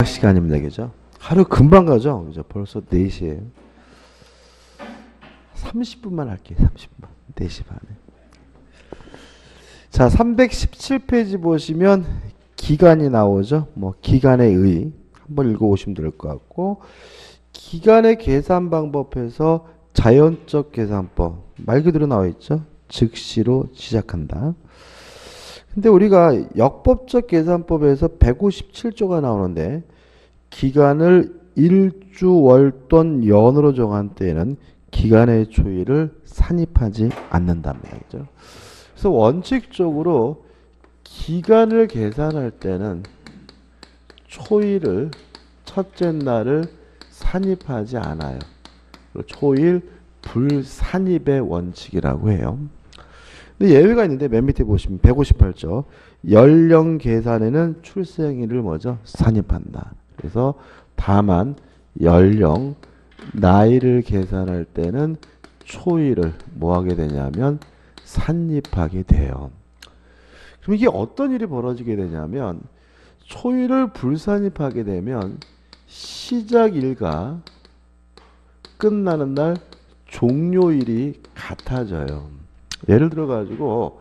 시간입니다. 그죠? 하루 금방 가죠? 그죠? 벌써 4시에요. 30분만 할게요. 30분. 4시 반에. 자, 317페이지 보시면 기간이 나오죠? 뭐 기간의 의 한번 읽어보시면 될 것 같고, 기간의 계산 방법에서 자연적 계산법 말 그대로 나와 있죠? 즉시로 시작한다. 근데 우리가 역법적 계산법에서 157조가 나오는데 기간을 일주, 월 또는 연으로 정한 때에는 기간의 초일을 산입하지 않는답니다. 그죠? 그래서 원칙적으로 기간을 계산할 때는 초일을 첫째 날을 산입하지 않아요. 초일 불산입의 원칙이라고 해요. 근데 예외가 있는데 맨 밑에 보시면 158조 연령 계산에는 출생일을 뭐죠? 산입한다. 그래서 다만 연령 나이를 계산할 때는 초일을 뭐 하게 되냐면 산입하게 돼요. 그럼 이게 어떤 일이 벌어지게 되냐면 초일을 불산입하게 되면 시작일과 끝나는 날 종료일이 같아져요. 예를 들어 가지고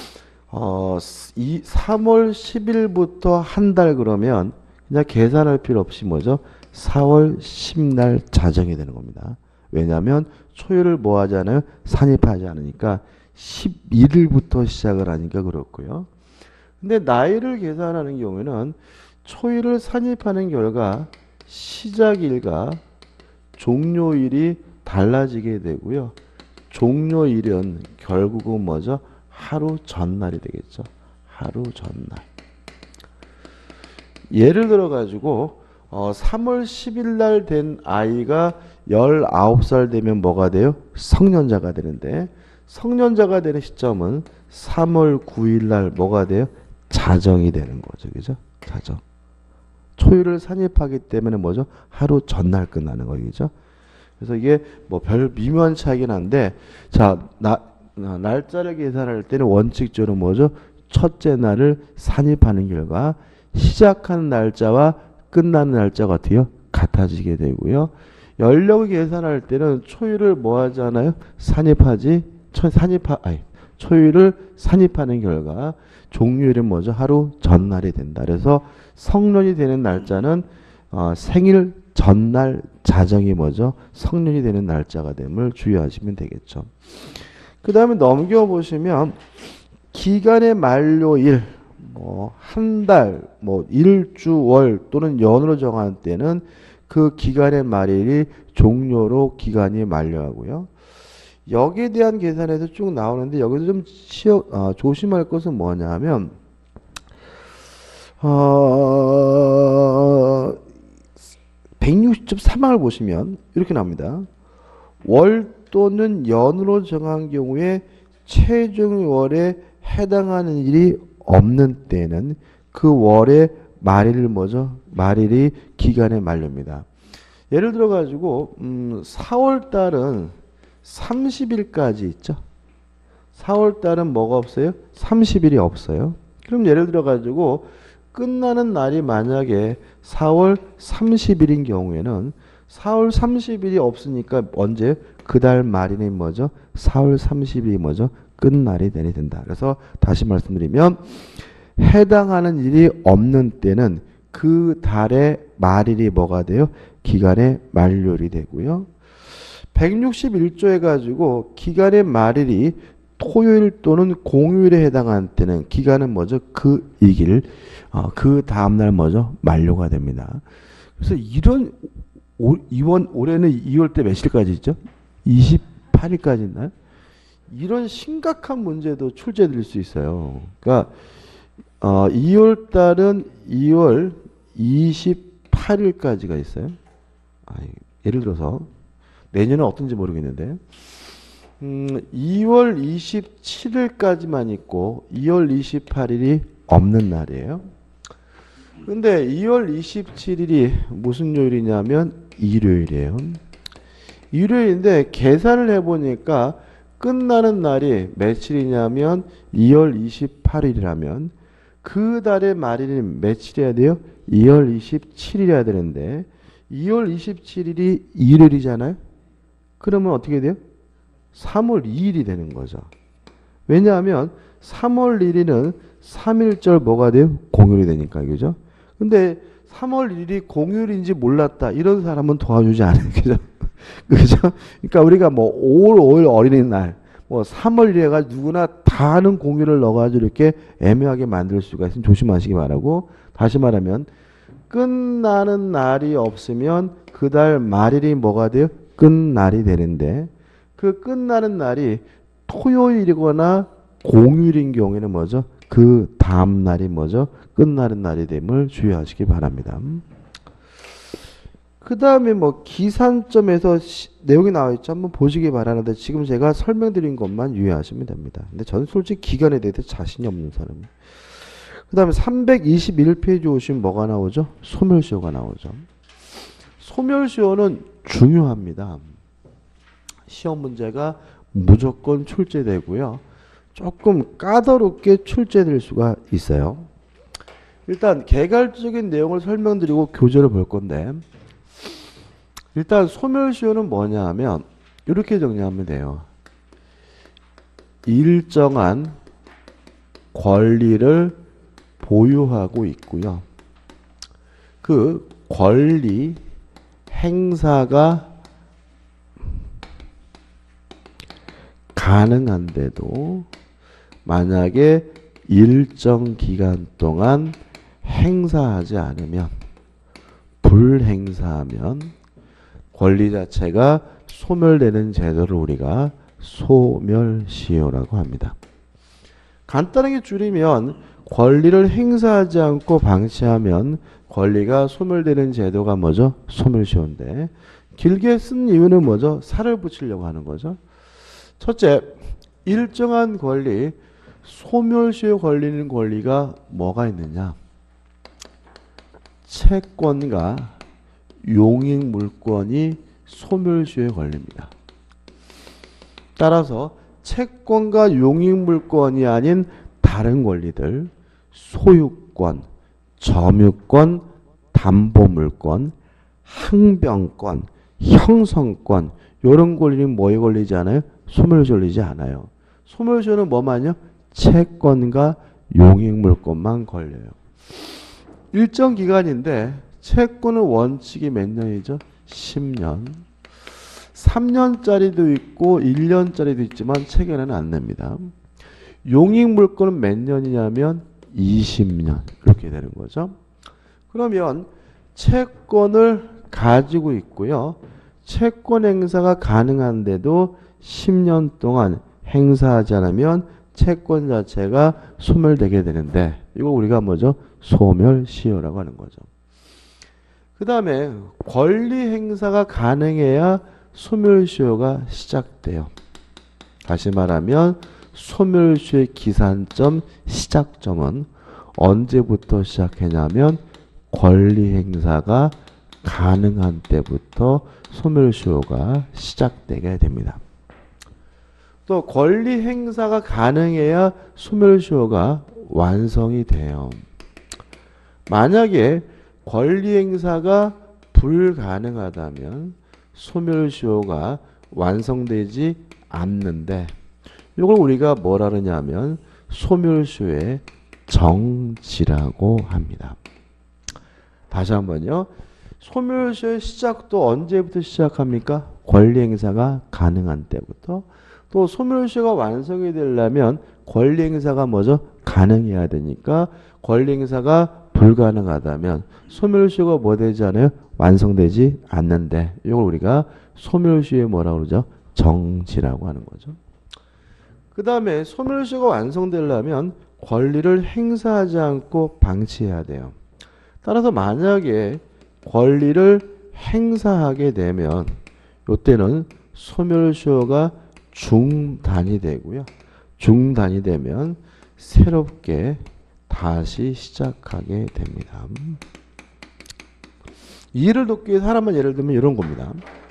3월 10일부터 한 달 그러면 그냥 계산할 필요 없이 뭐죠? 4월 10날 자정이 되는 겁니다. 왜냐하면 초일을 뭐 하잖아요? 산입하지 않으니까 11일부터 시작을 하니까 그렇고요. 근데 나이를 계산하는 경우에는 초일을 산입하는 결과 시작일과 종료일이 달라지게 되고요. 종료일은 결국은 뭐죠? 하루 전날이 되겠죠. 하루 전날. 예를 들어 가지고 3월 10일 날 된 아이가 19살 되면 뭐가 돼요? 성년자가 되는데 성년자가 되는 시점은 3월 9일 날 뭐가 돼요? 자정이 되는 거죠. 그죠? 자정. 초일을 산입하기 때문에 뭐죠? 하루 전날 끝나는 거죠. 그래서 이게 뭐 별 미묘한 차이긴 한데, 자, 날짜를 계산할 때는 원칙적으로 뭐죠? 첫째 날을 산입하는 결과 시작하는 날짜와 끝나는 날짜가 어때요? 같아지게 되고요. 연령을 계산할 때는 초일을 뭐 하잖아요? 초일을 산입하는 결과 종료일은 뭐죠? 하루 전날이 된다. 그래서 성년이 되는 날짜는 생일 전날 자정이 뭐죠? 성년이 되는 날짜가 됨을 주의하시면 되겠죠. 그 다음에 넘겨보시면 기간의 만료일, 뭐 한 달, 뭐 일주, 월 또는 연으로 정한 때는 그 기간의 말일이 종료로 기간이 만료하고요. 여기에 대한 계산에서 쭉 나오는데 여기서 좀 조심할 것은 뭐냐 하면 160점 3항을 보시면 이렇게 나옵니다. 월 또는 연으로 정한 경우에 최종 월에 해당하는 일이 없는 때는 그 월의 말일을 뭐죠? 말일이 기간의 만료입니다. 예를 들어 가지고 4월 달은 30일까지 있죠. 4월 달은 뭐가 없어요? 30일이 없어요. 그럼 예를 들어 가지고 끝나는 날이 만약에 4월 30일인 경우에는 4월 30일이 없으니까 언제? 그 달 말일이 뭐죠? 4월 30일이 뭐죠? 끝날이 된다. 그래서 다시 말씀드리면 해당하는 일이 없는 때는 그 달의 말일이 뭐가 돼요? 기간의 만료일이 되고요. 161조에 가지고 기간의 말일이 토요일 또는 공휴일에 해당하는 때는 기간은 뭐죠? 그 이길 그 다음날 뭐죠? 만료가 됩니다. 그래서 이번 올해는 2월 때 며칠까지 있죠? 28일까지 있나요? 이런 심각한 문제도 출제될 수 있어요. 그러니까 2월 달은 2월 28일까지가 있어요. 예를 들어서 내년은 어떤지 모르겠는데 2월 27일까지만 있고 2월 28일이 없는 날이에요. 근데 2월 27일이 무슨 요일이냐면 일요일이에요. 일요일인데 계산을 해보니까 끝나는 날이 며칠이냐면 2월 28일이라면 그 달의 말일이 며칠이어야 돼요? 2월 27일이어야 되는데 2월 27일이 일요일이잖아요. 그러면 어떻게 돼요? 3월 2일이 되는 거죠. 왜냐하면 3월 1일은 3일절 뭐가 돼요? 공휴일이 되니까. 그죠? 근데 3월 1일이 공휴일인지 몰랐다. 이런 사람은 도와주지 않아요. 그죠? 그죠? 그러니까 우리가 뭐 5월 5일 어린이날, 뭐 3월 1일 해가지고 누구나 다 하는 공휴일을 넣어가지고 이렇게 애매하게 만들 수가 있으니 조심하시기 바라고. 다시 말하면 끝나는 날이 없으면 그 달 말일이 뭐가 돼요? 끝날이 되는데 그 끝나는 날이 토요일이거나 공휴일인 경우에는 뭐죠? 그 다음 날이 뭐죠? 끝나는 날이 됨을 주의하시기 바랍니다. 그 다음에 뭐 기산점에서 내용이 나와 있죠. 한번 보시기 바라는데 지금 제가 설명드린 것만 유의하시면 됩니다. 근데 저는 솔직히 기간에 대해서 자신이 없는 사람이에요. 그 다음에 321페이지 오시면 뭐가 나오죠? 소멸시효가 나오죠. 소멸시효는 중요합니다. 시험 문제가 무조건 출제되고요. 조금 까다롭게 출제될 수가 있어요. 일단 개괄적인 내용을 설명드리고 교재를 볼 건데 일단 소멸시효는 뭐냐 하면 이렇게 정리하면 돼요. 일정한 권리를 보유하고 있고요. 그 권리 행사가 가능한데도 만약에 일정 기간 동안 행사하지 않으면 불행사하면 권리 자체가 소멸되는 제도를 우리가 소멸시효라고 합니다. 간단하게 줄이면 권리를 행사하지 않고 방치하면 권리가 소멸되는 제도가 뭐죠? 소멸시효인데 길게 쓴 이유는 뭐죠? 살을 붙이려고 하는 거죠. 첫째, 일정한 권리, 소멸시효에 걸리는 권리가 뭐가 있느냐? 채권과 용익물권이 소멸시효에 걸립니다. 따라서 채권과 용익물권이 아닌 다른 권리들, 소유권, 점유권, 담보물권, 항변권, 형성권 이런 권리는 뭐에 걸리지 않아요? 소멸시효에 걸리지 않아요. 소멸시효는 뭐만요? 채권과 용익물권만 걸려요. 일정 기간인데 채권은 원칙이 몇 년이죠? 10년. 3년짜리도 있고 1년짜리도 있지만 최근에는 안 냅니다. 용익물권은 몇 년이냐면 20년 이렇게 되는 거죠. 그러면 채권을 가지고 있고요. 채권 행사가 가능한데도 10년 동안 행사하지 않으면 채권 자체가 소멸되게 되는데 이거 우리가 뭐죠? 소멸시효라고 하는 거죠. 그 다음에 권리 행사가 가능해야 소멸시효가 시작돼요. 다시 말하면 소멸시효의 기산점 시작점은 언제부터 시작했냐면 권리 행사가 가능한 때부터 소멸시효가 시작되게 됩니다. 또 권리 행사가 가능해야 소멸시효가 완성이 돼요. 만약에 권리 행사가 불가능하다면 소멸시효가 완성되지 않는데 이걸 우리가 뭐라 그러냐면 소멸시효의 정지라고 합니다. 다시 한번요. 소멸시효의 시작도 언제부터 시작합니까? 권리 행사가 가능한 때부터. 또 소멸시효가 완성이 되려면 권리 행사가 뭐죠? 가능해야 되니까 권리 행사가 불가능하다면 소멸시효가 뭐 되지 않아요? 완성되지 않는데 이걸 우리가 소멸시효의 뭐라고 그러죠? 정지라고 하는 거죠. 그 다음에 소멸시효가 완성되려면 권리를 행사하지 않고 방치해야 돼요. 따라서 만약에 권리를 행사하게 되면 이때는 소멸시효가 중단이 되고요. 중단이 되면 새롭게 다시 시작하게 됩니다. 이해를 돕기 위해서 하나만 예를 들면 이런 겁니다.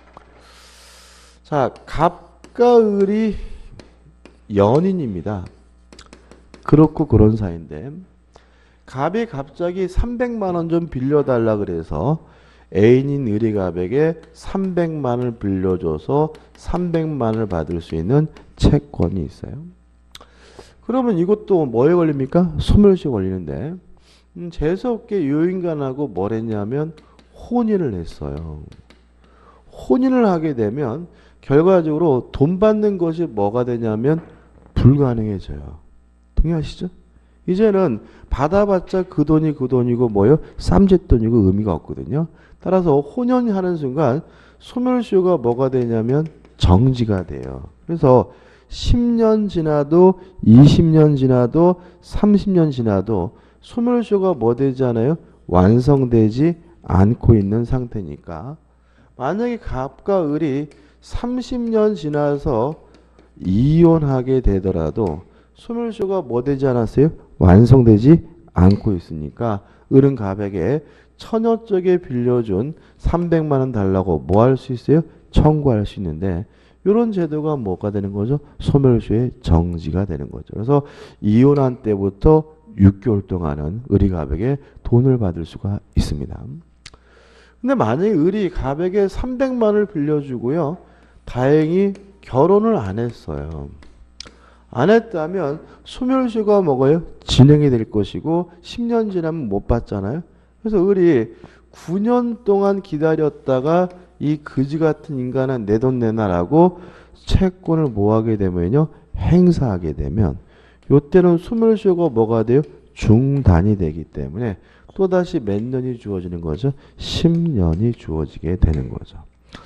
자, 갑과 을이 연인입니다. 그렇고 그런 사이인데 갑이 갑자기 300만 원 좀 빌려달라 그래서 애인인 을이갑에게 300만 원을 빌려줘서 300만 원을 받을 수 있는 채권이 있어요. 그러면 이것도 뭐에 걸립니까? 소멸시효 걸리는데 재수없게 요 인간하고 뭘 했냐면 혼인을 했어요. 혼인을 하게 되면 결과적으로 돈 받는 것이 뭐가 되냐면 불가능해져요. 동의하시죠? 이제는 받아봤자 그 돈이 그 돈이고 뭐요? 쌈짓돈이고 의미가 없거든요. 따라서 혼연하는 순간 소멸시효가 뭐가 되냐면 정지가 돼요. 그래서 10년 지나도 20년 지나도 30년 지나도 소멸시효가 뭐 되지 않아요? 완성되지 않고 있는 상태니까 만약에 갑과 을이 30년 지나서 이혼하게 되더라도 소멸시효가 뭐 되지 않았어요? 완성되지 않고 있으니까 을은 갑에게 처녀쪽에 빌려준 300만 원 달라고 뭐 할 수 있어요? 청구할 수 있는데 이런 제도가 뭐가 되는 거죠? 소멸시효의 정지가 되는 거죠. 그래서 이혼한 때부터 6개월 동안은 을이 갑에게 돈을 받을 수가 있습니다. 근데 만약에 을이 갑에게 300만 원을 빌려주고요. 다행히 결혼을 안 했어요. 안 했다면 소멸시효가 뭐가요? 진행이 될 것이고 10년 지나면 못 받잖아요. 그래서 을이 9년 동안 기다렸다가 이 그지 같은 인간은 내 돈 내놔라고 채권을 뭐하게 되면요. 행사하게 되면 요때는 소멸시효가 뭐가 돼요? 중단이 되기 때문에 또다시 몇 년이 주어지는 거죠? 10년이 주어지게 되는 거죠.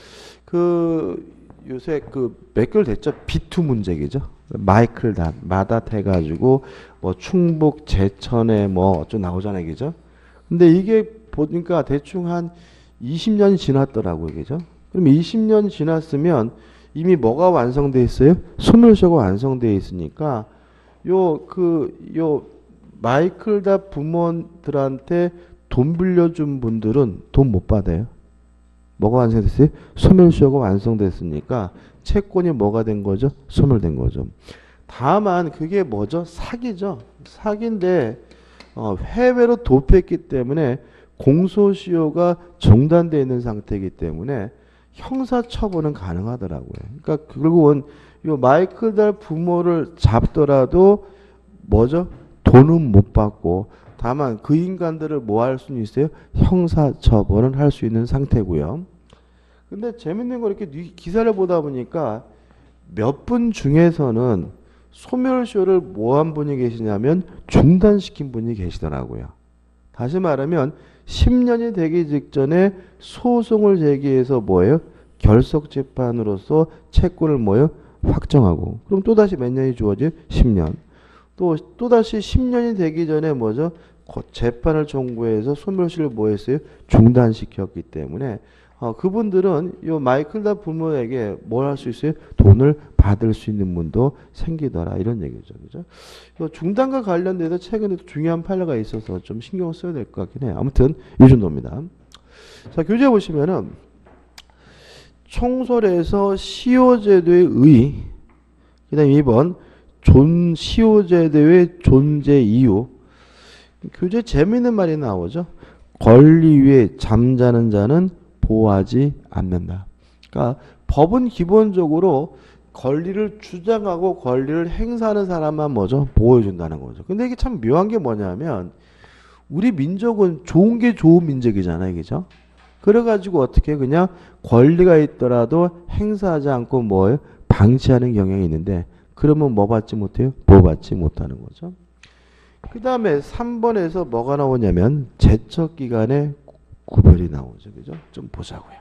요새 몇 개월 됐죠? B2 문제기죠. 마이클 마닷 해가지고 뭐 충북 제천에 뭐 어쩌고 나오잖아요. 그죠? 근데 이게 보니까 대충 한 20년 지났더라고요. 그죠? 그럼 20년 지났으면 이미 뭐가 완성돼 있어요? 소멸시효가 완성돼 있으니까 요 마이클 다 부모들한테 돈 빌려준 분들은 돈 못 받아요. 뭐가 완성됐어요? 소멸시효가 완성됐으니까 채권이 뭐가 된 거죠? 소멸된 거죠. 다만 그게 뭐죠? 사기죠. 사기인데 해외로 도피했기 때문에 공소시효가 중단되어 있는 상태이기 때문에 형사처벌은 가능하더라고요. 그러니까 결국은 요 마이클 달 부모를 잡더라도 뭐죠? 돈은 못 받고 다만 그 인간들을 뭐 할 수는 있어요? 형사처벌은 할 수 있는 상태고요. 근데 재밌는 거 이렇게 기사를 보다 보니까 몇 분 중에서는 소멸시효를 뭐 한 분이 계시냐면 중단시킨 분이 계시더라고요. 다시 말하면 10년이 되기 직전에 소송을 제기해서 뭐예요? 결석재판으로서 채권을 뭐예요? 확정하고 그럼 또다시 몇 년이 주어져요? 10년. 또다시 10년이 되기 전에 뭐죠? 재판을 청구해서 소멸시효를 뭐 했어요? 중단시켰기 때문에 그분들은 요 마이클 다 부모에게 뭘 할 수 있어요? 돈을 받을 수 있는 문도 생기더라 이런 얘기죠. 그죠? 중단과 관련돼서 최근에 중요한 판례가 있어서 좀 신경 써야 될 것 같긴 해요. 아무튼 이 정도입니다. 자, 교재 보시면은 총설에서 시효제도의 의, 그다음 2번 시효제도의 존재 이유. 교재 재미있는 말이 나오죠. 권리 위에 잠자는 자는 보호하지 않는다. 그러니까 법은 기본적으로 권리를 주장하고 권리를 행사하는 사람만 뭐죠? 보호해준다는 거죠. 근데 이게 참 묘한 게 뭐냐면 우리 민족은 좋은 게 좋은 민족이잖아요. 그죠? 그래가지고 어떻게 그냥 권리가 있더라도 행사하지 않고 뭐예요? 방치하는 경향이 있는데 그러면 뭐 받지 못해요? 보호받지 못하는 거죠. 그 다음에 3번에서 뭐가 나오냐면 제척기간의 구별이 나오죠. 그죠? 좀 보자고요.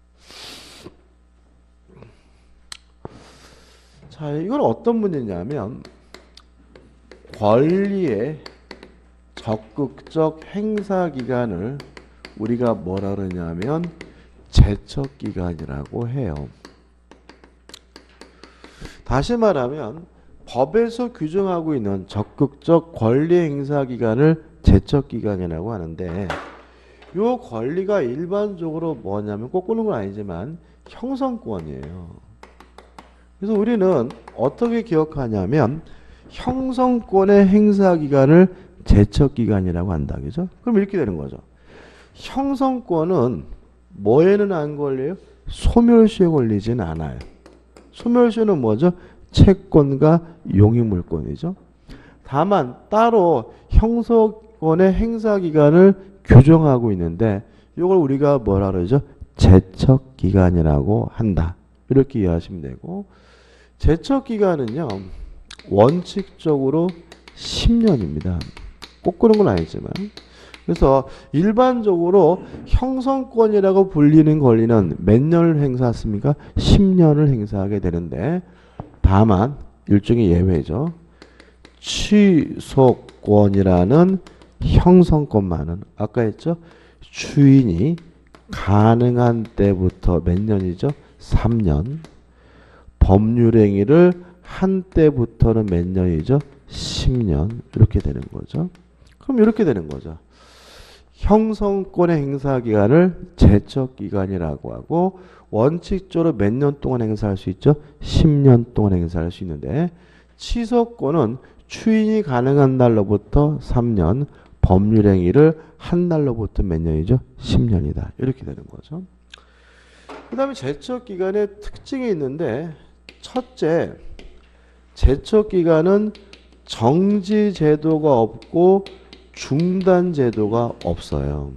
자, 이건 어떤 문제냐면 권리의 적극적 행사 기간을 우리가 뭐라 그러냐면 제척기간이라고 해요. 다시 말하면 법에서 규정하고 있는 적극적 권리 행사 기간을 제척 기간이라고 하는데 이 권리가 일반적으로 뭐냐면 꼭 꾸는 건 아니지만 형성권이에요. 그래서 우리는 어떻게 기억하냐면 형성권의 행사 기간을 제척기간이라고 한다. 그죠? 그럼 이렇게 되는 거죠. 형성권은 뭐에는 안 걸려요? 소멸시에 걸리진 않아요. 소멸시는 뭐죠? 채권과 용익물권이죠. 다만 따로 형성권의 행사기간을 규정하고 있는데 이걸 우리가 뭐라 그러죠? 제척기간이라고 한다. 이렇게 이해하시면 되고, 제척기간은요 원칙적으로 10년입니다. 꼭 그런 건 아니지만, 그래서 일반적으로 형성권이라고 불리는 권리는 몇 년을 행사했습니까? 10년을 행사하게 되는데, 다만 일종의 예외죠. 취소권이라는 형성권만은 아까 했죠? 주인이 가능한 때부터 몇 년이죠? 3년. 법률행위를 한 때부터는 몇 년이죠? 10년. 이렇게 되는 거죠. 그럼 이렇게 되는 거죠. 형성권의 행사기간을 제척기간이라고 하고, 원칙적으로 몇 년 동안 행사할 수 있죠? 10년 동안 행사할 수 있는데, 취소권은 추인이 가능한 날로부터 3년, 법률행위를 한 날로부터 몇 년이죠? 10년이다. 이렇게 되는 거죠. 그 다음에 제척기간의 특징이 있는데, 첫째, 제척기간은 정지제도가 없고 중단제도가 없어요.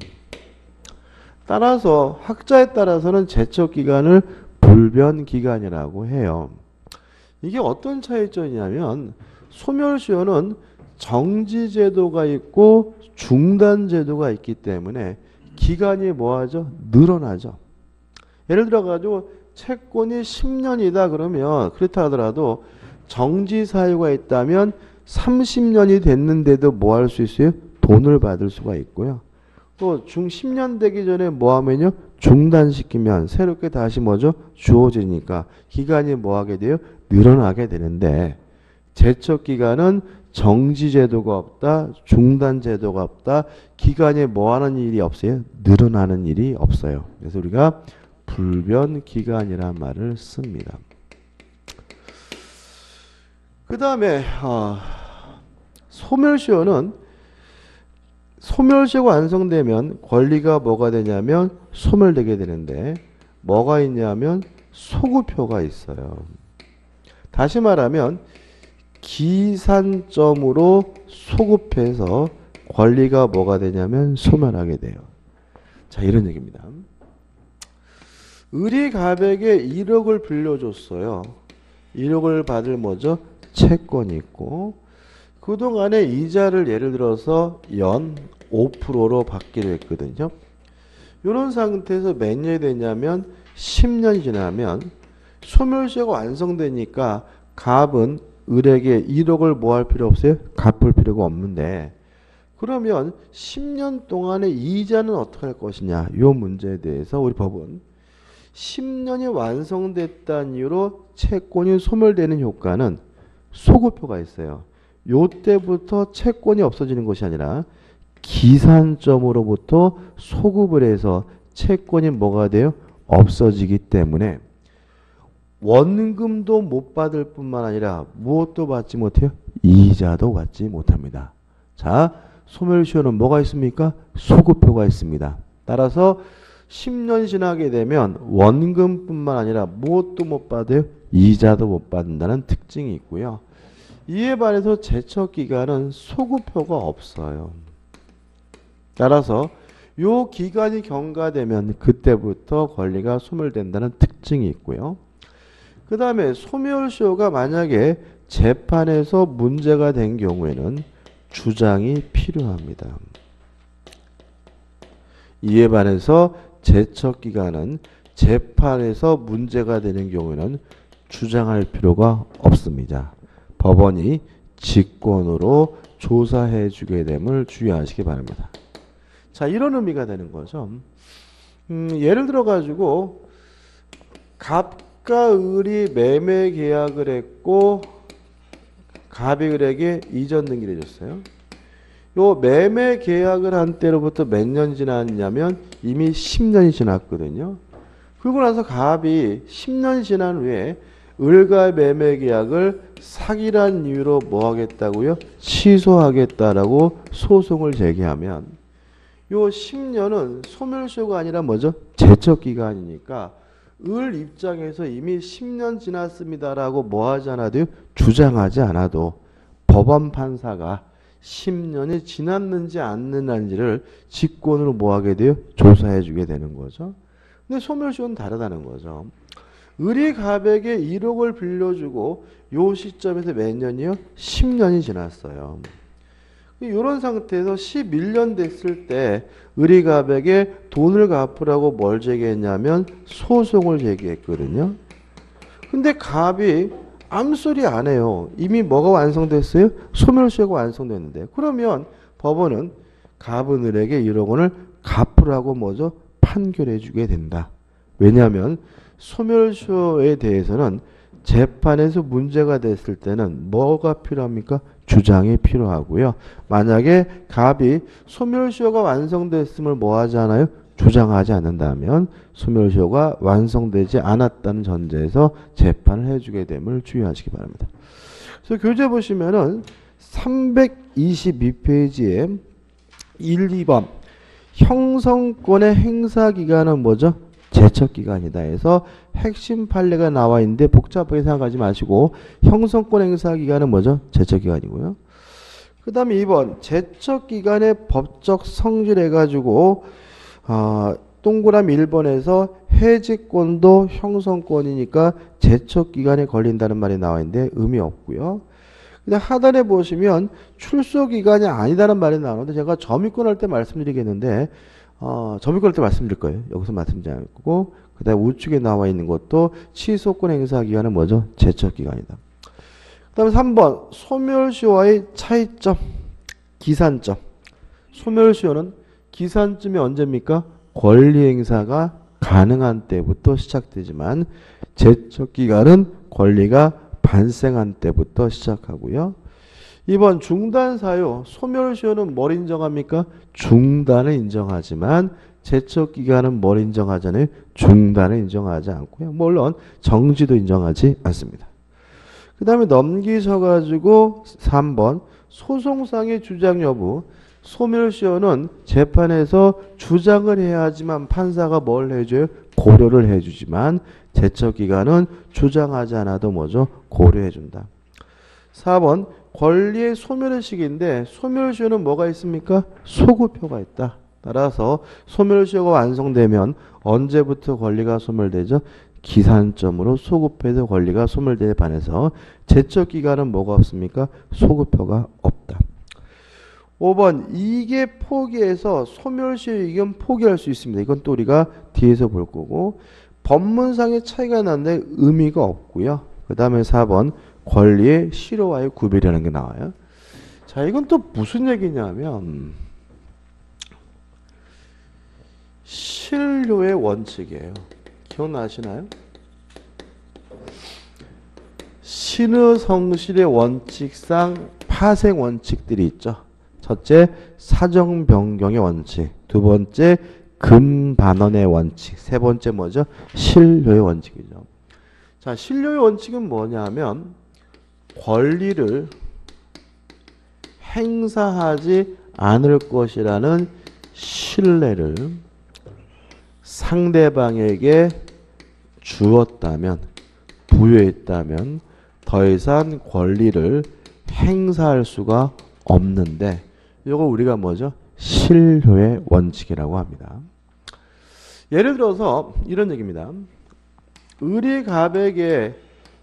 따라서 학자에 따라서는 제척기간을 불변기간이라고 해요. 이게 어떤 차이점이냐면, 소멸시효는 정지제도가 있고 중단제도가 있기 때문에 기간이 뭐하죠? 늘어나죠. 예를 들어가지고 채권이 10년이다 그러면, 그렇다 하더라도 정지 사유가 있다면 30년이 됐는데도 뭐 할 수 있어요? 돈을 받을 수가 있고요. 또 중 10년 되기 전에 뭐 하면요? 중단시키면 새롭게 다시 뭐죠? 주어지니까 기간이 뭐 하게 돼요? 늘어나게 되는데, 제척기간은 정지제도가 없다, 중단제도가 없다, 기간이 뭐 하는 일이 없어요? 늘어나는 일이 없어요. 그래서 우리가 불변기간이란 말을 씁니다. 그 다음에 소멸시효는, 소멸시효가 완성되면 권리가 뭐가 되냐면 소멸되게 되는데, 뭐가 있냐면 소급효가 있어요. 다시 말하면 기산점으로 소급해서 권리가 뭐가 되냐면 소멸하게 돼요. 자, 이런 얘기입니다. 을이 갑에게 1억을 빌려줬어요. 1억을 받을 뭐죠? 채권이 있고, 그동안에 이자를 예를 들어서 연 5%로 받기로 했거든요. 이런 상태에서 몇 년이 되냐면 10년이 지나면 소멸시효가 완성되니까 갑은 을에게 1억을 뭐 할 필요 없어요? 갚을 필요가 없는데, 그러면 10년 동안의 이자는 어떻게 할 것이냐, 이 문제에 대해서 우리 법은 10년이 완성됐다는 이유로 채권이 소멸되는 효과는 소급효가 있어요. 요때부터 채권이 없어지는 것이 아니라 기산점으로부터 소급을 해서 채권이 뭐가 돼요? 없어지기 때문에 원금도 못 받을 뿐만 아니라 무엇도 받지 못해요? 이자도 받지 못합니다. 자, 소멸시효는 뭐가 있습니까? 소급효가 있습니다. 따라서 10년 지나게 되면 원금뿐만 아니라 무엇도 못 받아요? 이자도 못 받는다는 특징이 있고요. 이에 반해서 제척기간은 소급효가 없어요. 따라서 요 기간이 경과되면 그때부터 권리가 소멸된다는 특징이 있고요. 그 다음에 소멸시효가 만약에 재판에서 문제가 된 경우에는 주장이 필요합니다. 이에 반해서 제척기간은 재판에서 문제가 되는 경우에는 주장할 필요가 없습니다. 법원이 직권으로 조사해 주게 됨을 주의하시기 바랍니다. 자, 이런 의미가 되는 거죠. 예를 들어 가지고 갑과 을이 매매 계약을 했고 갑이 을에게 이전 등기를 해줬어요. 요 매매 계약을 한 때로부터 몇 년 지났냐면 이미 10년이 지났거든요. 그러고 나서 갑이 10년 지난 후에 을과 매매 계약을 사기란 이유로 뭐 하겠다고요? 취소하겠다라고 소송을 제기하면 요 10년은 소멸시효가 아니라 뭐죠? 제척기간이니까 을 입장에서 이미 10년 지났습니다라고 뭐 하지 않아도 주장하지 않아도 법원 판사가 10년이 지났는지 안 지났는지를 직권으로 뭐 하게 돼요? 조사해 주게 되는 거죠. 근데 소멸시효는 다르다는 거죠. 을이 갑에게 1억을 빌려주고 요 시점에서 몇 년이요? 10년이 지났어요. 이런 상태에서 11년 됐을 때 을이 갑에게 돈을 갚으라고 뭘 제기했냐면 소송을 제기했거든요. 근데 갑이 아무 소리 안 해요. 이미 뭐가 완성됐어요? 소멸시효가 완성됐는데. 그러면 법원은 갑은 을에게 1억 원을 갚으라고 뭐죠? 판결해 주게 된다. 왜냐하면 소멸시효에 대해서는 재판에서 문제가 됐을 때는 뭐가 필요합니까? 주장이 필요하고요. 만약에 갑이 소멸시효가 완성됐음을 뭐 하지 않아요? 주장하지 않는다면 소멸시효가 완성되지 않았다는 전제에서 재판을 해주게 됨을 주의하시기 바랍니다. 그래서 교재 보시면은 322페이지에 1, 2번 형성권의 행사기간은 뭐죠? 제척기간이다 해서 핵심 판례가 나와 있는데 복잡하게 생각하지 마시고 형성권 행사기간은 뭐죠? 제척기간이고요. 그 다음에 2번 제척기간의 법적 성질 해가지고 동그라미 1번에서 해지권도 형성권이니까 제척기간에 걸린다는 말이 나와 있는데 의미 없고요. 근데 하단에 보시면 출소기간이 아니다는 말이 나오는데 제가 점유권 할 때 말씀드리겠는데 점유권 할 때 말씀드릴 거예요. 여기서 말씀드리지 않고 그 다음에 우측에 나와 있는 것도 취소권 행사기간은 뭐죠? 제척기간이다. 그 다음에 3번 소멸시효와의 차이점 기산점. 소멸시효는 기산점이 언제입니까? 권리행사가 가능한 때부터 시작되지만 제척기간은 권리가 발생한 때부터 시작하고요. 2번 중단사유. 소멸시효는 뭘 인정합니까? 중단을 인정하지만 제척기간은 뭘 인정하잖아요? 중단을 인정하지 않고요. 물론 정지도 인정하지 않습니다. 그 다음에 넘기셔가지고 3번 소송상의 주장 여부. 소멸시효는 재판에서 주장을 해야 하지만 판사가 뭘 해줘요? 고려를 해주지만 제척기간은 주장하지 않아도 뭐죠? 고려해준다. 4번 권리의 소멸의 시기인데 소멸시효는 뭐가 있습니까? 소급효가 있다. 따라서 소멸시효가 완성되면 언제부터 권리가 소멸되죠? 기산점으로 소급해서 권리가 소멸되에 반해서 제척기간은 뭐가 없습니까? 소급효가 없다. 5번 이게 포기해서 소멸시효 이견 포기할 수 있습니다. 이건 또 우리가 뒤에서 볼 거고 법문상의 차이가 나는데 의미가 없고요. 그 다음에 4번 권리의 실효와의 구별이라는 게 나와요. 자, 이건 또 무슨 얘기냐면 실효의 원칙이에요. 기억나시나요? 신의성실의 원칙상 파생 원칙들이 있죠. 첫째, 사정 변경의 원칙. 두 번째, 금반원의 원칙. 세 번째 뭐죠? 실효의 원칙이죠. 자, 실효의 원칙은 뭐냐면 권리를 행사하지 않을 것이라는 신뢰를 상대방에게 주었다면, 부여했다면 더 이상 권리를 행사할 수가 없는데 이거 우리가 뭐죠? 실효의 원칙이라고 합니다. 예를 들어서 이런 얘기입니다. 을이 갑에게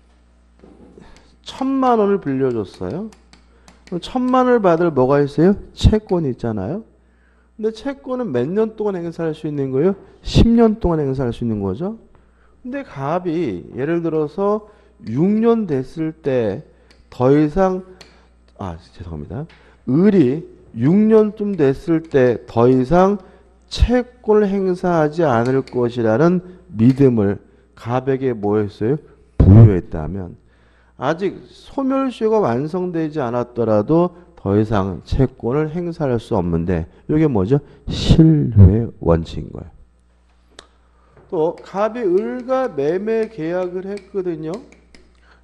1,000만 원을 빌려줬어요. 1,000만 원을 받을 뭐가 있어요? 채권이 있잖아요. 근데 채권은 몇 년 동안 행사할 수 있는 거예요? 10년 동안 행사할 수 있는 거죠. 근데 갑이 예를 들어서 6년 됐을 때 더 이상 죄송합니다. 을이 6년쯤 됐을 때 더 이상 채권을 행사하지 않을 것이라는 믿음을 갑에게 뭐 했어요? 부여했다면 아직 소멸시효가 완성되지 않았더라도 더 이상 채권을 행사할 수 없는데 이게 뭐죠? 실효의 원칙인 거예요. 또 갑이 을과 매매 계약을 했거든요.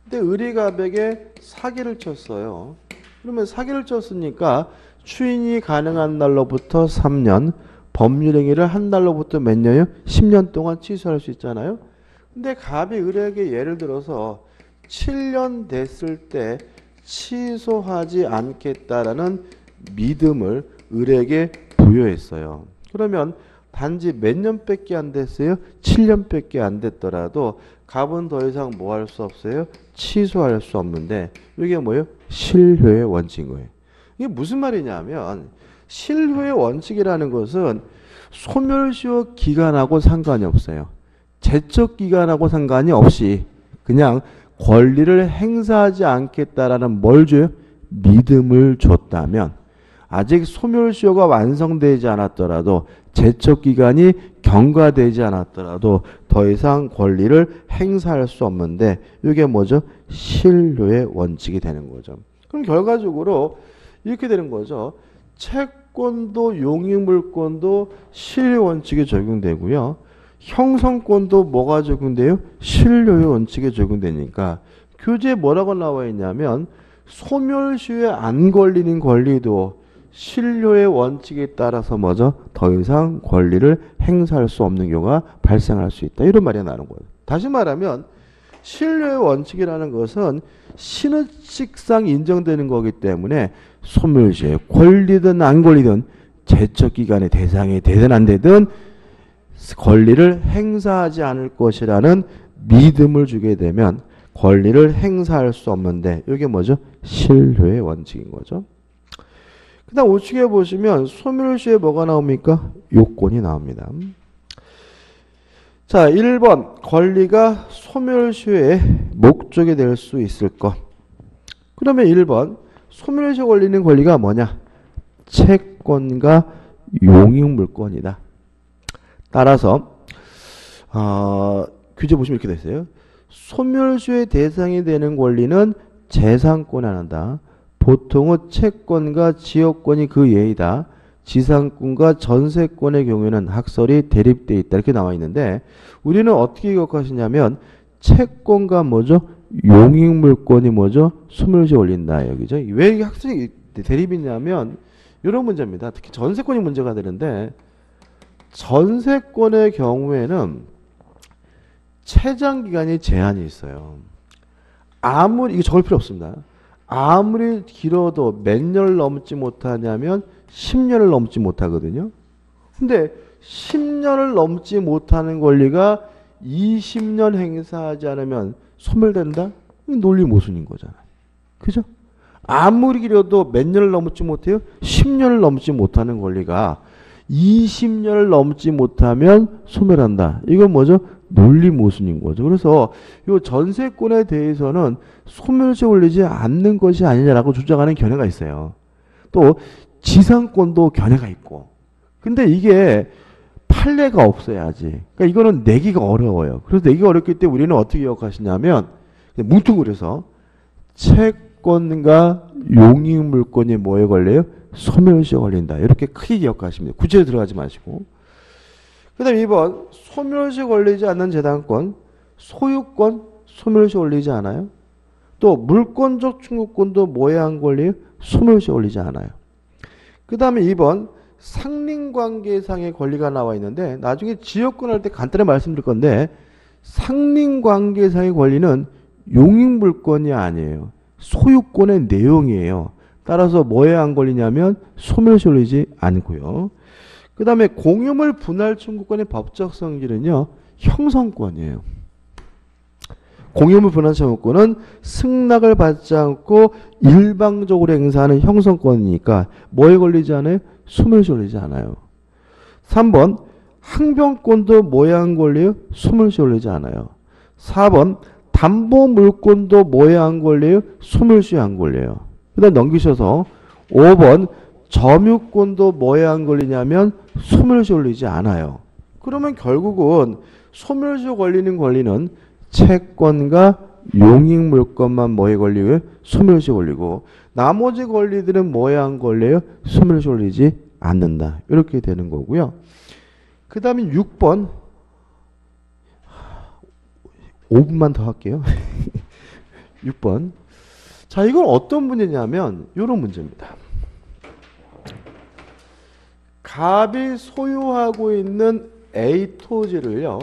근데 을이갑에게 사기를 쳤어요. 그러면 사기를 쳤으니까 추인이 가능한 날로부터 3년, 법률행위를 한 날로부터 몇 년이요? 10년 동안 취소할 수 있잖아요. 근데 갑이 을에게 예를 들어서 7년 됐을 때 취소하지 않겠다라는 믿음을 을에게 부여했어요. 그러면 단지 몇 년밖에 안 됐어요? 7년밖에 안 됐더라도 갑은 더 이상 뭐 할 수 없어요? 취소할 수 없는데 이게 뭐예요? 실효의 원칙인 거예요. 이게 무슨 말이냐면 실효의 원칙이라는 것은 소멸시효 기간하고 상관이 없어요. 제적 기간하고 상관이 없이 그냥 권리를 행사하지 않겠다라는 뭘 줘요? 믿음을 줬다면 아직 소멸시효가 완성되지 않았더라도 제적 기간이 경과되지 않았더라도 더 이상 권리를 행사할 수 없는데 이게 뭐죠? 실효의 원칙이 되는 거죠. 그럼 결과적으로 이렇게 되는 거죠. 채권도 용익물권도 실효 원칙에 적용되고요. 형성권도 뭐가 적용돼요? 실효의 원칙에 적용되니까 교재에 뭐라고 나와 있냐면 소멸시효에 안 걸리는 권리도 실효의 원칙에 따라서 뭐죠? 더 이상 권리를 행사할 수 없는 경우가 발생할 수 있다. 이런 말이 나오는 거예요. 다시 말하면 실효의 원칙이라는 것은 신의칙상 인정되는 거기 때문에 소멸시효 권리든 안 권리든 제적 기간의 대상이 되든 안 되든 권리를 행사하지 않을 것이라는 믿음을 주게 되면 권리를 행사할 수 없는데 이게 뭐죠? 실효의 원칙인 거죠. 그 다음 우측에 보시면 소멸시효에 뭐가 나옵니까? 요건이 나옵니다. 자, 1번 권리가 소멸시효의 목적이 될 수 있을 것. 그러면 1번 소멸시효 걸리는 권리가 뭐냐? 채권과 용익물권이다. 따라서 규제 보시면 이렇게 돼 있어요. 소멸시효의 대상이 되는 권리는 재산권에 한다. 보통은 채권과 지역권이 그 예이다. 지상권과 전세권의 경우에는 학설이 대립되어 있다. 이렇게 나와 있는데 우리는 어떻게 기억하시냐면 채권과 뭐죠? 용익물권이 뭐죠? 소멸시효 걸린다. 여기죠. 왜 이게 학설이 대립이냐면 이런 문제입니다. 특히 전세권이 문제가 되는데 전세권의 경우에는 채장 기간이 제한이 있어요. 아무리 이거 적을 필요 없습니다. 아무리 길어도 몇 년을 넘지 못하냐면 10년을 넘지 못하거든요. 근데 10년을 넘지 못하는 권리가 20년 행사하지 않으면 소멸된다? 논리 모순인 거잖아요. 그죠? 아무리 길어도 몇 년을 넘지 못해요? 10년을 넘지 못하는 권리가 20년을 넘지 못하면 소멸한다. 이건 뭐죠? 논리 모순인 거죠. 그래서 이 전세권에 대해서는 소멸시효 걸리지 않는 것이 아니냐라고 주장하는 견해가 있어요. 또 지상권도 견해가 있고. 근데 이게 판례가 없어야지. 그러니까 이거는 내기가 어려워요. 그래서 내기가 어렵기 때문에 우리는 어떻게 기억하시냐면 뭉뚱그려서 채권과 용익물권이 뭐에 걸려요? 소멸시효 걸린다. 이렇게 크게 기억하시면 돼요. 구체에 들어가지 마시고. 그 다음 2번 소멸시효 걸리지 않는 재산권, 소유권 소멸시효 걸리지 않아요. 또 물권적 충고권도 뭐에 안 걸려요? 소멸시효 걸리지 않아요. 그 다음에 2번 상린관계상의 권리가 나와 있는데 나중에 지역권 할 때 간단히 말씀드릴 건데 상린관계상의 권리는 용익물권이 아니에요. 소유권의 내용이에요. 따라서 뭐에 안 걸리냐면 소멸시효 걸리지 않고요. 그 다음에 공유물 분할 청구권의 법적 성질은요. 형성권이에요. 공유물 분할 청구권은 승낙을 받지 않고 일방적으로 행사하는 형성권이니까 뭐에 걸리지 않아요? 소멸시효 걸리지 않아요. 3번 항변권도 뭐에 안 걸려요? 소멸시효 걸리지 않아요. 4번 담보물권도 뭐에 안 걸려요? 소멸시효 안 걸려요. 그 다음 넘기셔서 5번 점유권도 뭐에 안 걸리냐면 소멸시효 걸리지 않아요. 그러면 결국은 소멸시효 걸리는 권리는 채권과 용익물권만 뭐에 걸리고요? 소멸시효 걸리고 나머지 권리들은 뭐에 안 걸려요? 소멸시효 걸리지 않는다. 이렇게 되는 거고요. 그 다음에 6번 5분만 더 할게요. 6번. 자, 이건 어떤 문제냐면 이런 문제입니다. 갑이 소유하고 있는 A 토지를요,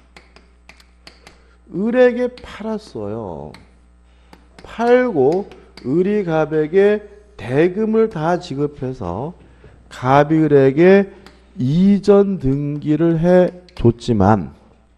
을에게 팔았어요. 팔고 을이 갑에게 대금을 다 지급해서 갑이 을에게 이전 등기를 해줬지만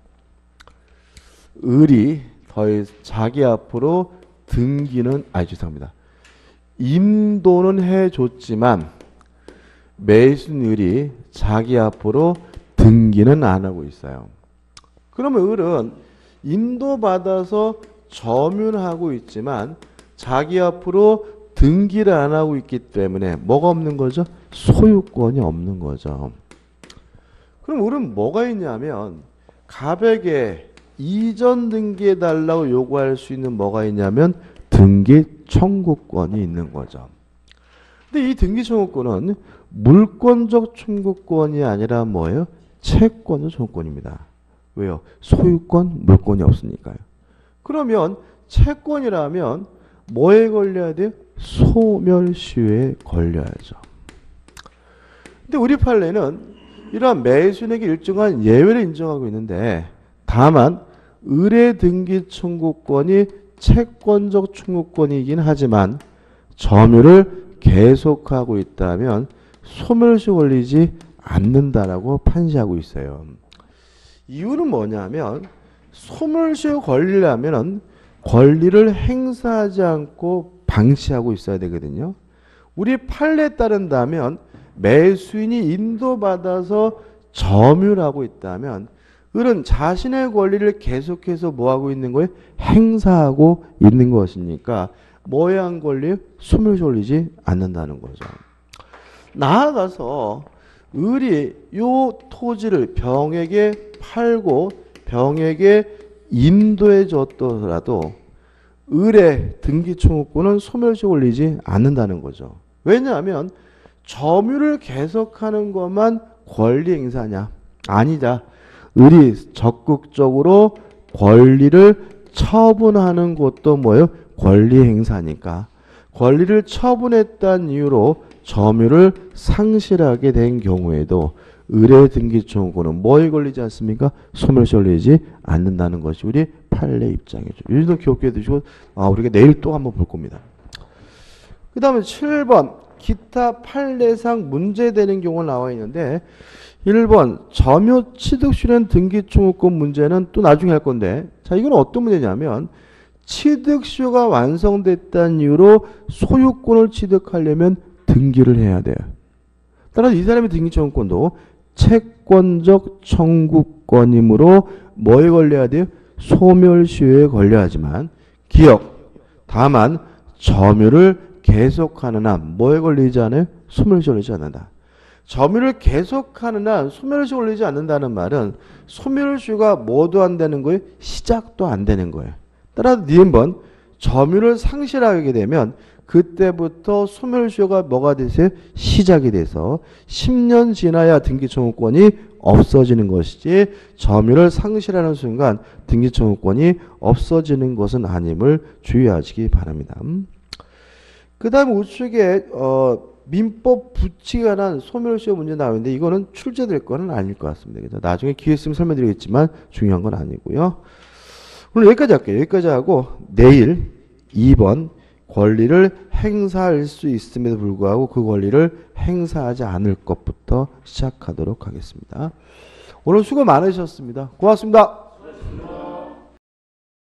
을이 자기 앞으로 등기는 죄송합니다. 임도는 해줬지만 매수인 을이 자기 앞으로 등기는 안 하고 있어요. 그러면 을은 임도받아서 점유하고 있지만 자기 앞으로 등기를 안 하고 있기 때문에 뭐가 없는 거죠? 소유권이 없는 거죠. 그럼 을은 뭐가 있냐면 갑에게 이전 등기해달라고 요구할 수 있는 뭐가 있냐면 등기 청구권이 있는 거죠. 근데 이 등기 청구권은 물권적 청구권이 아니라 뭐예요? 채권적 청구권입니다. 왜요? 소유권, 물권이 없으니까요. 그러면 채권이라면 뭐에 걸려야 돼요? 소멸시효에 걸려야죠. 근데 우리 판례는 이러한 매수인에게 일정한 예외를 인정하고 있는데 다만 을의 등기 청구권이 채권적 청구권이긴 하지만 점유를 계속하고 있다면 소멸시효 걸리지 않는다라고 판시하고 있어요. 이유는 뭐냐면 소멸시효 걸리려면 권리를 행사하지 않고 방치하고 있어야 되거든요. 우리 판례에 따른다면 매수인이 인도받아서 점유를 하고 있다면 을은 자신의 권리를 계속해서 뭐하고 있는 거예요? 행사하고 있는 것이니까 뭐에 한 권리? 소멸시효 걸리지 않는다는 거죠. 나아가서 을이 요 토지를 병에게 팔고 병에게 인도해 줬더라도 을의 등기 청구권은 소멸시효 걸리지 않는다는 거죠. 왜냐하면 점유를 계속하는 것만 권리 행사냐? 아니다. 을이 적극적으로 권리를 처분하는 것도 뭐예요? 권리 행사니까. 권리를 처분했다는 이유로 점유를 상실하게 된 경우에도 을의 등기 청구권은 뭐에 걸리지 않습니까? 소멸시효 걸리지 않는다는 것이 우리 판례 입장이죠. 이 정도 기억해 두시고 우리가 내일 또 한번 볼 겁니다. 그 다음에 7번 기타 판례상 문제되는 경우가 나와 있는데 1번 점유 취득 실현 등기 청구권 문제는 또 나중에 할 건데 자 이건 어떤 문제냐면 취득시효가 완성됐다는 이유로 소유권을 취득하려면 등기를 해야 돼요. 따라서 이 사람의 등기 청구권도 채권적 청구권이므로 뭐에 걸려야 돼요? 소멸시효에 걸려야 하지만 기억 다만 점유를 계속하는 한 뭐에 걸리지 않아요? 소멸시효 걸리지 않는다. 점유를 계속하는 한 소멸시효 걸리지 않는다는 말은 소멸시효가 뭐도 안 되는 거예요? 시작도 안 되는 거예요. 따라서 니은번 점유를 상실하게 되면 그때부터 소멸시효가 뭐가 되세요? 시작이 돼서 10년 지나야 등기청구권이 없어지는 것이지 점유를 상실하는 순간 등기청구권이 없어지는 것은 아님을 주의하시기 바랍니다. 그 다음 우측에 민법 부칙에 관한 소멸시효 문제 나오는데 이거는 출제될 거는 아닐 것 같습니다. 그래서 나중에 기회 있으면 설명드리겠지만 중요한 건 아니고요. 오늘 여기까지 할게요. 여기까지 하고 내일 2번 권리를 행사할 수 있음에도 불구하고 그 권리를 행사하지 않을 것부터 시작하도록 하겠습니다. 오늘 수고 많으셨습니다. 고맙습니다.